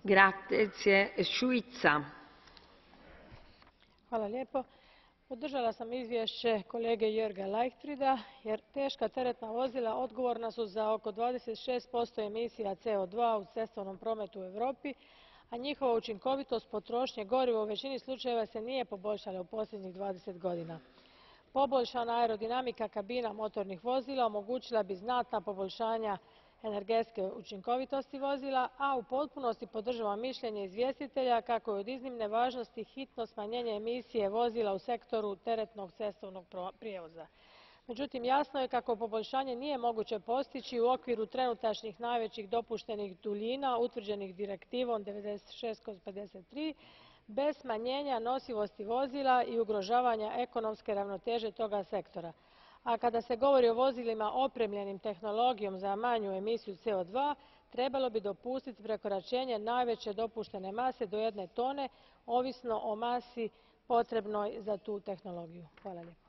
Hvala lijepo. Podržala sam izvješće kolege Jörga Leichfrieda jer teška teretna vozila odgovorna su za oko 26% emisija CO2 u cestovnom prometu u Europi, a njihova učinkovitost potrošnje goriva u većini slučajeva se nije poboljšala u posljednjih 20 godina. Poboljšana aerodinamika kabina motornih vozila omogućila bi znatna poboljšanja energetske učinkovitosti vozila, a u potpunosti podržavam mišljenje izvjestitelja kako je od iznimne važnosti hitno smanjenje emisije vozila u sektoru teretnog cestovnog prijevoza. Međutim, jasno je kako poboljšanje nije moguće postići u okviru trenutačnih najvećih dopuštenih duljina utvrđenih Direktivom 96/53 bez smanjenja nosivosti vozila i ugrožavanja ekonomske ravnoteže toga sektora. A kada se govori o vozilima opremljenim tehnologijom za manju emisiju CO2, trebalo bi dopustiti prekoračenje najveće dopuštene mase do 1 tone, ovisno o masi potrebnoj za tu tehnologiju. Hvala lijepo.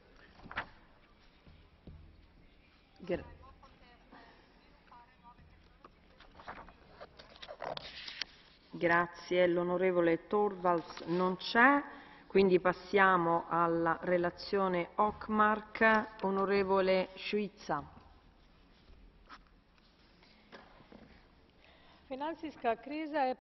L'onorevole Torvalds non c'è, quindi passiamo alla relazione Hökmark. Onorevole Šuica. Financijska kriza je